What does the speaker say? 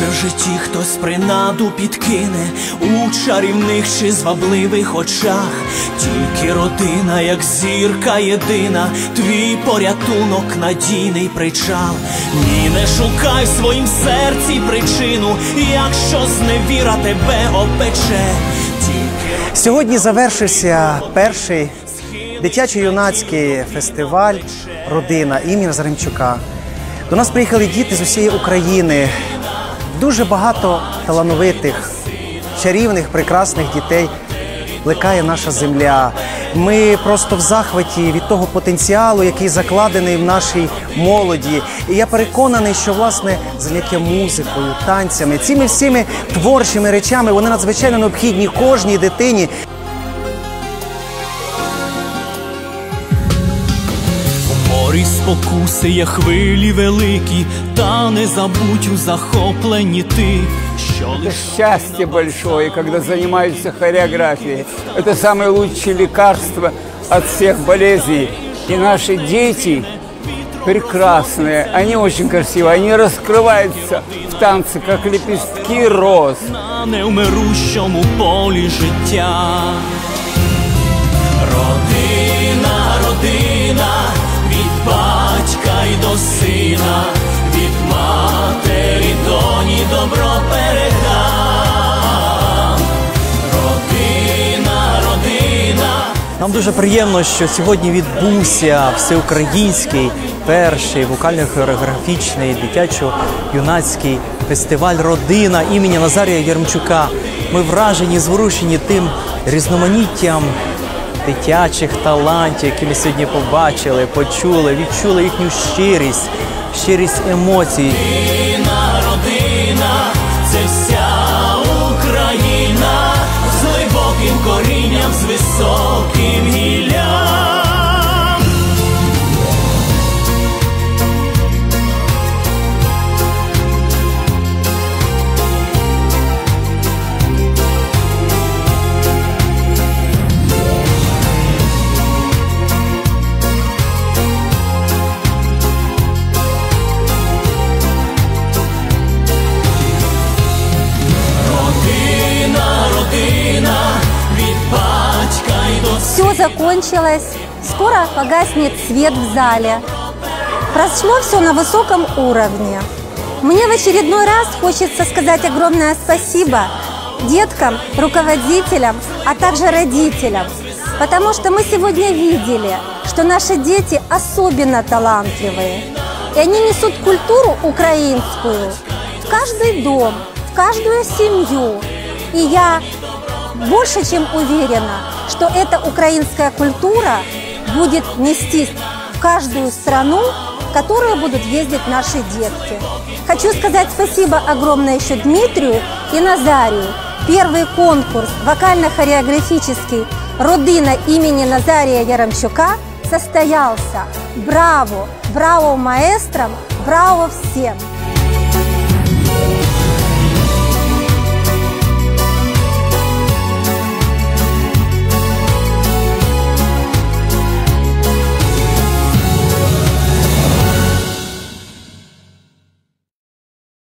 Може в житті хтось принаду підкине у чарівних чи звабливих очах. Тільки родина, як зірка єдина, твій порятунок, надійний причал. Ні, не шукай в своїм серці причину, якщо зневіра тебе опече. Сьогодні завершився перший дитячо-юнацький фестиваль «Родина» імені Заремчука. До нас приїхали діти з усієї України. Дуже багато талановитих, чарівних, прекрасних дітей плекає наша земля. Ми просто в захваті від того потенціалу, який закладений в нашій молоді. І я переконаний, що, власне, заняття музикою, танцями, цими всіми творчими речами, вони надзвичайно необхідні кожній дитині. Морі спокуси є хвилі великі, та не забудь у захопленні ти. Это счастье большое, когда занимаешься хореографией. Это самое лучшее лекарство от всех болезней. И наши дети прекрасные, они очень красивые, они раскрываются в танце, как лепестки роз. На неумирущому полі життя. Родина, родина, від батька й до сина, від матері доні добро передам. Родина, родина. Нам дуже приємно, що сьогодні відбувся всеукраїнський перший вокально-хореографічний дитячо-юнацький фестиваль «Родина» імені Назарія Яремчука. Ми вражені, зворушені тим різноманіттям дитячих талантів, які ми сьогодні побачили, почули, відчули їхню щирість емоцій. Родина, родина, це вся Україна, з глибоким корінням, з високим гіллям. Все закончилось, скоро погаснет свет в зале. Прошло все на высоком уровне. Мне в очередной раз хочется сказать огромное спасибо деткам, руководителям, а также родителям. Потому что мы сегодня видели, что наши дети особенно талантливые. И они несут культуру украинскую в каждый дом, в каждую семью. И я больше чем уверена, что эта украинская культура будет нестись в каждую страну, в которую будут ездить наши детки. Хочу сказать спасибо огромное еще Дмитрию и Назарию. Первый конкурс вокально-хореографический «Родина» имени Назария Яремчука состоялся. Браво! Браво маэстрам! Браво всем!